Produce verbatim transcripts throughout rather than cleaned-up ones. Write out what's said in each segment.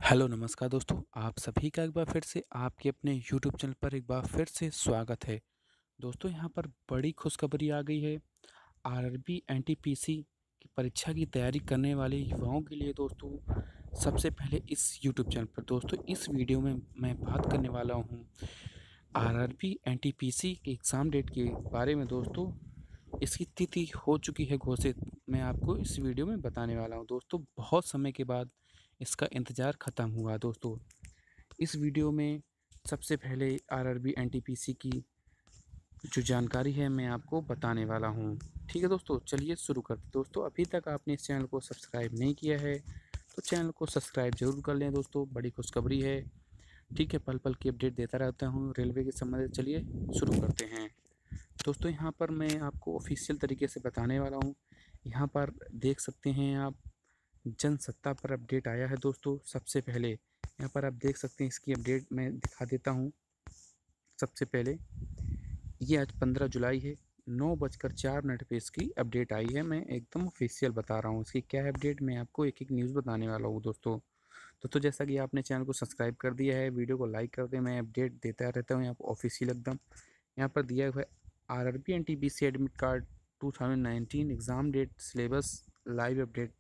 Hello नमस्कार दोस्तों, आप सभी का एक बार फिर से आपके अपने यूट्यूब चैनल पर एक बार फिर से स्वागत है। दोस्तों यहाँ पर बड़ी खुशखबरी आ गई है। आरआरबी एनटीपीसी की परीक्षा की तैयारी करने वाले युवाओं के लिए दोस्तों, सबसे पहले इस यूट्यूब चैनल पर दोस्तों इस वीडियो में मैं बात करने वाला हूँ आरआरबी एनटीपीसी के एग्ज़ाम डेट के बारे में। दोस्तों इसकी तिथि हो चुकी है घोषित, मैं आपको इस वीडियो में बताने वाला हूँ। दोस्तों बहुत समय के बाद इसका इंतज़ार ख़त्म हुआ। दोस्तों इस वीडियो में सबसे पहले आरआरबी एनटीपीसी की जो जानकारी है मैं आपको बताने वाला हूँ। ठीक है दोस्तों, चलिए शुरू करते हैं। दोस्तों अभी तक आपने इस चैनल को सब्सक्राइब नहीं किया है तो चैनल को सब्सक्राइब जरूर कर लें। दोस्तों बड़ी खुशखबरी है। ठीक है, पल पल की अपडेट देता रहता हूँ रेलवे के संबंधित। चलिए शुरू करते हैं। दोस्तों यहाँ पर मैं आपको ऑफिशियल तरीके से बताने वाला हूँ। यहाँ पर देख सकते हैं आप, जनसत्ता पर अपडेट आया है। दोस्तों सबसे पहले यहाँ पर आप देख सकते हैं, इसकी अपडेट मैं दिखा देता हूँ। सबसे पहले ये आज पंद्रह जुलाई है, नौ बजकर चार मिनट पे इसकी अपडेट आई है। मैं एकदम ऑफिशियल बता रहा हूँ। इसकी क्या है अपडेट, मैं आपको एक एक न्यूज़ बताने वाला हूँ। दोस्तों दोस्तों जैसा कि आपने चैनल को सब्सक्राइब कर दिया है, वीडियो को लाइक कर दें, मैं अपडेट देता रहता हूँ यहाँ पर ऑफिशियल एकदम। यहाँ पर दिया हुआ है RRB NTPC admit card two thousand nineteen exam date syllabus live update.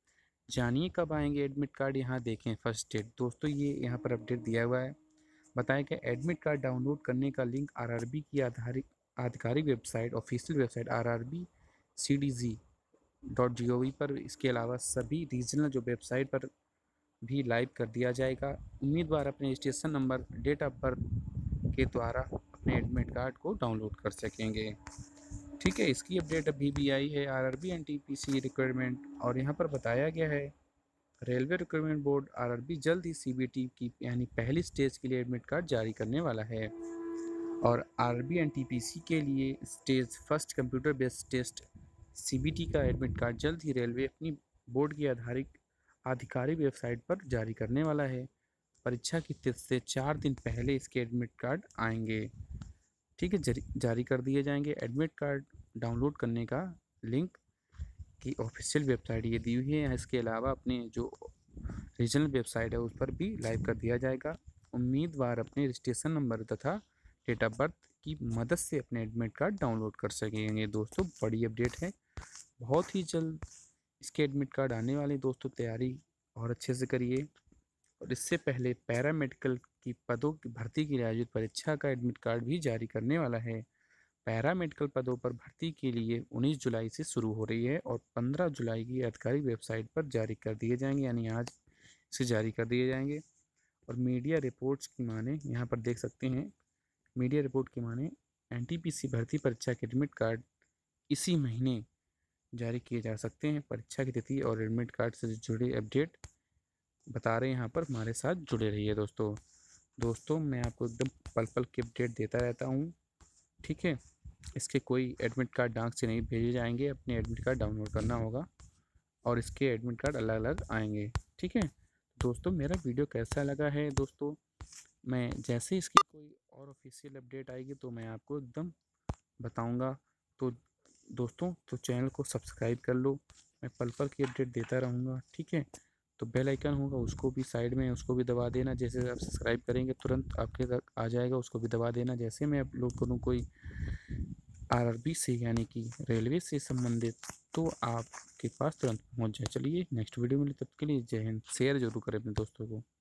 जानिए कब आएंगे एडमिट कार्ड, यहाँ देखें फर्स्ट डेट। दोस्तों ये यहाँ पर अपडेट दिया हुआ है। बताया कि एडमिट कार्ड डाउनलोड करने का लिंक आरआरबी की आधारित आधिकारिक website, official website R R B C D G dot G O V पर, इसके अलावा सभी रीजनल जो वेबसाइट पर भी लाइव कर दिया जाएगा। उम्मीदवार अपने registration number, date of birth के द्वारा अपने एडमिट कार्ड को डाउनलोड कर सकेंगे। ठीक है, इसकी अपडेट अभी भी आई है आरआरबी एनटीपीसी रिक्वायरमेंट। और यहाँ पर बताया गया है रेलवे रिक्रूटमेंट बोर्ड आरआरबी जल्द ही सीबीटी की यानी पहली स्टेज के लिए एडमिट कार्ड जारी करने वाला है। और आरआरबी एनटीपीसी के लिए stage first computer based test CBT का एडमिट कार्ड जल्द ही रेलवे अपनी बोर्ड की आधारिक आधिकारिक वेबसाइट पर जारी करने वाला है। परीक्षा की तिथि से चार दिन पहले इसके एडमिट कार्ड आएंगे। ठीक है, जारी कर दिए जाएंगे। एडमिट कार्ड डाउनलोड करने का लिंक की ऑफिशियल वेबसाइट ये दी हुई है। इसके अलावा अपने जो रीजनल वेबसाइट है उस पर भी लाइव कर दिया जाएगा। उम्मीदवार अपने रजिस्ट्रेशन नंबर तथा डेट ऑफ बर्थ की मदद से अपने एडमिट कार्ड डाउनलोड कर सकेंगे। दोस्तों बड़ी अपडेट है, बहुत ही जल्द इसके एडमिट कार्ड आने वाले। दोस्तों तैयारी और अच्छे से करिए। और इससे पहले पैरामेडिकल की पदों की भर्ती के लिए आयोजित परीक्षा का एडमिट कार्ड भी जारी करने वाला है। पैरामेडिकल पदों पर भर्ती के लिए उन्नीस जुलाई से शुरू हो रही है और पंद्रह जुलाई की आधिकारिक वेबसाइट पर जारी कर दिए जाएंगे, यानी आज से जारी कर दिए जाएंगे। और मीडिया रिपोर्ट्स की माने, यहाँ पर देख सकते हैं मीडिया रिपोर्ट की माने एनटीपीसी भर्ती परीक्षा के एडमिट कार्ड इसी महीने जारी किए जा सकते हैं। परीक्षा की तिथि और एडमिट कार्ड से जुड़े अपडेट बता रहे हैं, यहाँ पर हमारे साथ जुड़े रहिए। दोस्तों दोस्तों मैं आपको एकदम पल पल की अपडेट देता रहता हूँ। ठीक है, इसके कोई एडमिट कार्ड डाक से नहीं भेजे जाएंगे, अपने एडमिट कार्ड डाउनलोड करना होगा और इसके एडमिट कार्ड अलग अलग आएंगे। ठीक है दोस्तों, मेरा वीडियो कैसा लगा है दोस्तों, मैं जैसे इसकी कोई और ऑफिशियल अपडेट आएगी तो मैं आपको एकदम बताऊंगा। तो दोस्तों तो चैनल को सब्सक्राइब कर लो, मैं पल पल की अपडेट देता रहूँगा। ठीक है, तो बेल आइकन होगा उसको भी साइड में, उसको भी दबा देना। जैसे आप सब्सक्राइब करेंगे तुरंत आपके तक आ जाएगा, उसको भी दबा देना। जैसे मैं अपलोड करूँ कोई आरआरबी से यानी कि रेलवे से संबंधित, तो आपके पास तुरंत पहुंच जाए। चलिए नेक्स्ट वीडियो मिले, तब के लिए जय हिंद। शेयर जरूर करें अपने दोस्तों को।